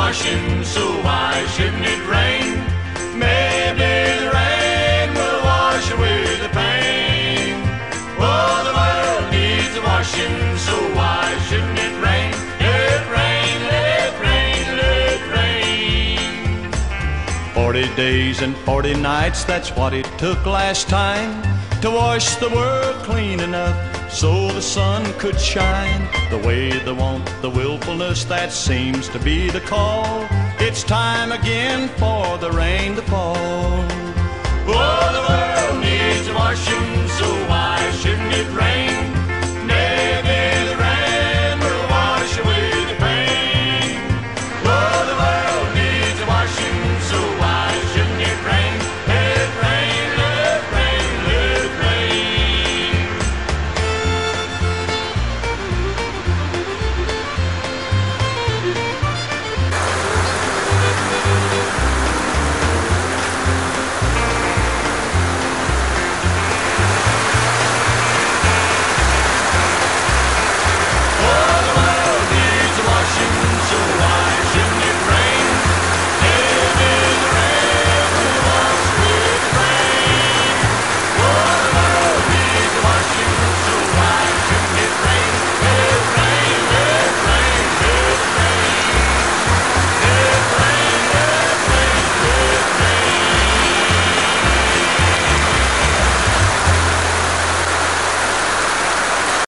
washing, so why shouldn't it rain? Maybe the rain will wash away the pain. Oh, the world needs a washing, so why shouldn't it rain? Let it rain, let it rain, let it rain. 40 days and 40 nights, that's what it took last time to wash the world clean enough so the sun could shine. The way they want, the willfulness, that seems to be the call. It's time again for the rain to fall.